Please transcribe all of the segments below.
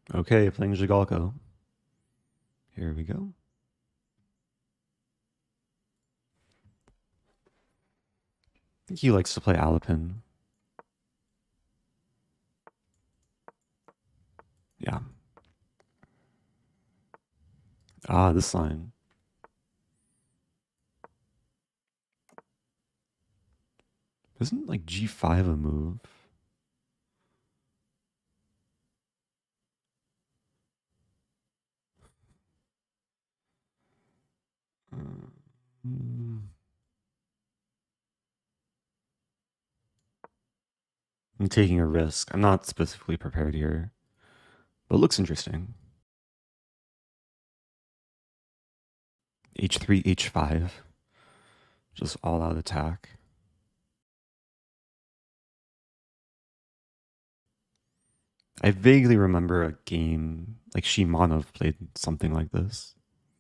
Okay, playing Jigalko. Here we go. I think he likes to play Alapin. Yeah. Ah, this line. Isn't like G5 a move? Mm, I'm taking a risk. I'm not specifically prepared here, but it looks interesting. H3, H5. Just all out attack. I vaguely remember a game like Shimanov played something like this.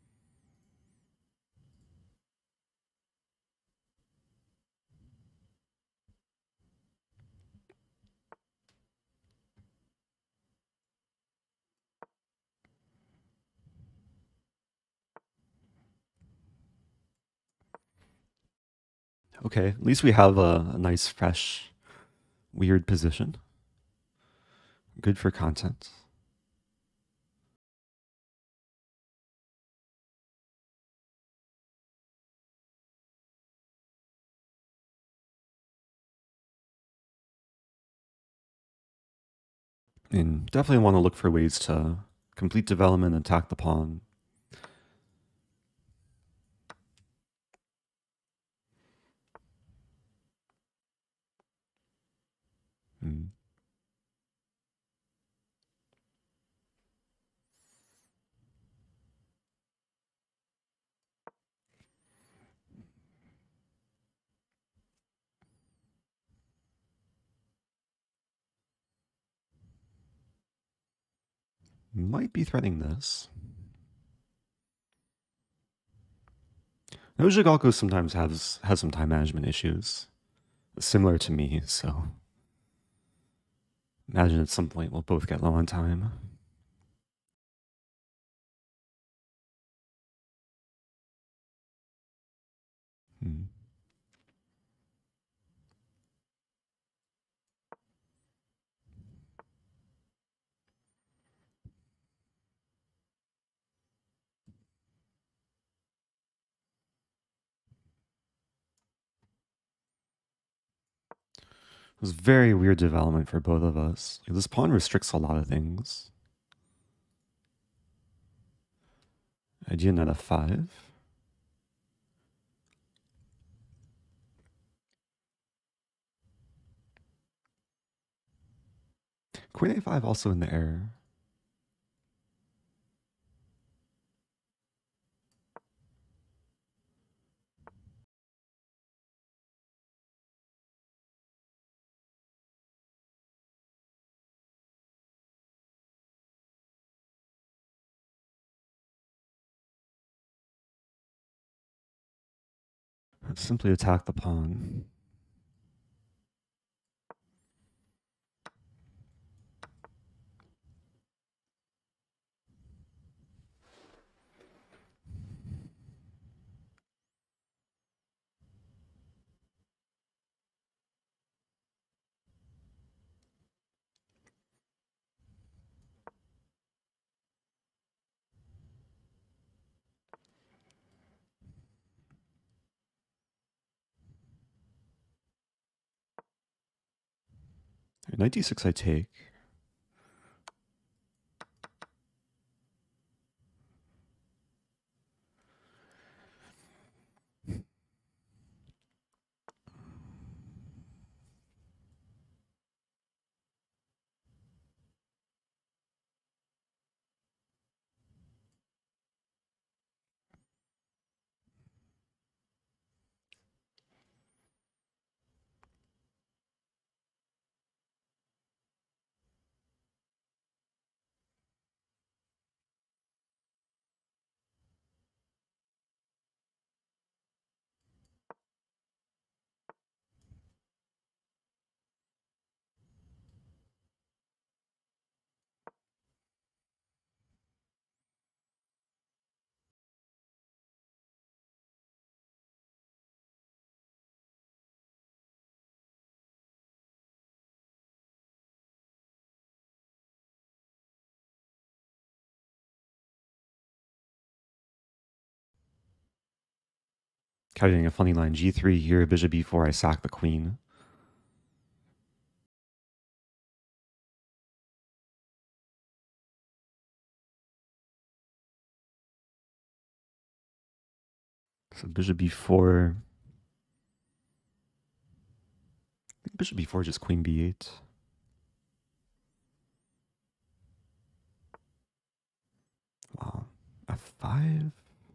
Okay, at least we have a nice, fresh, weird position. Good for content. And definitely want to look for ways to complete development and attack the pawn. Mm. Might be threatening this. Nojigalko sometimes has some time management issues, similar to me, so imagine at some point we'll both get low on time. Hmm. It was very weird development for both of us. Like, this pawn restricts a lot of things. Idea knight f5. Queen a5 also in the air. Simply attack the pawn. Knight d6 I take. Carrying a funny line. G3 here, bishop b4, I sack the queen. So bishop b4. I think bishop b4, just queen b8. Wow. f5.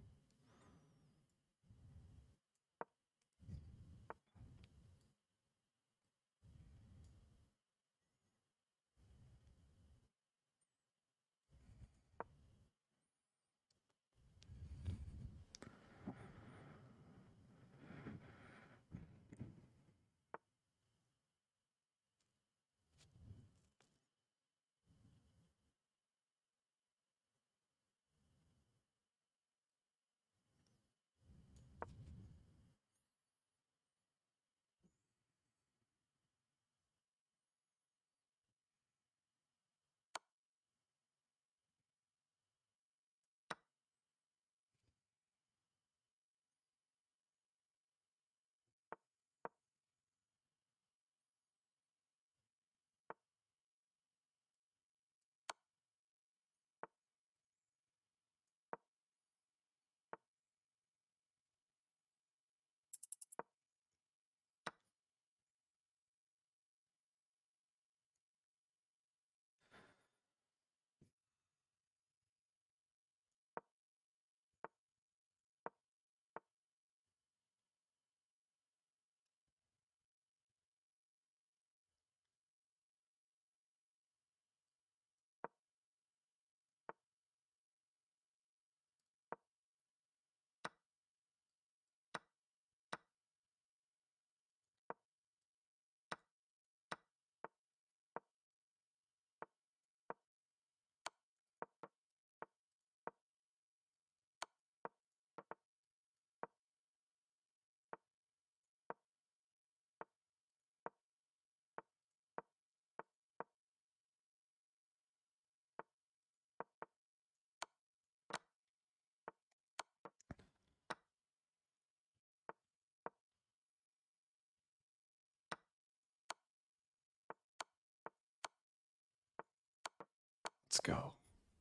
Let's go.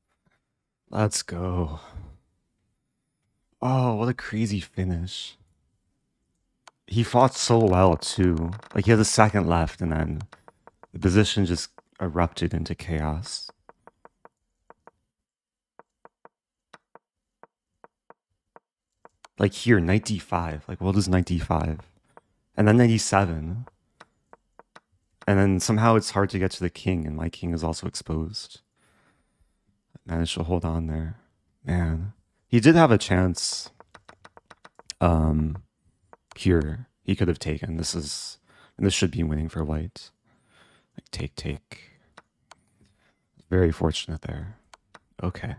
Let's go. Oh, what a crazy finish. He fought so well, too. Like, he had a second left, and then the position just erupted into chaos. Like, here, knight d5. Like, what is knight d5? And then knight e7. And then somehow it's hard to get to the king, and my king is also exposed. I managed to hold on there. Man. He did have a chance. Here. He could have taken. This should be winning for white. Like, take. Very fortunate there. Okay.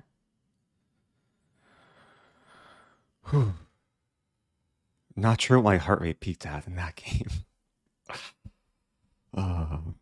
Whew. Not sure what my heart rate peaked at in that game.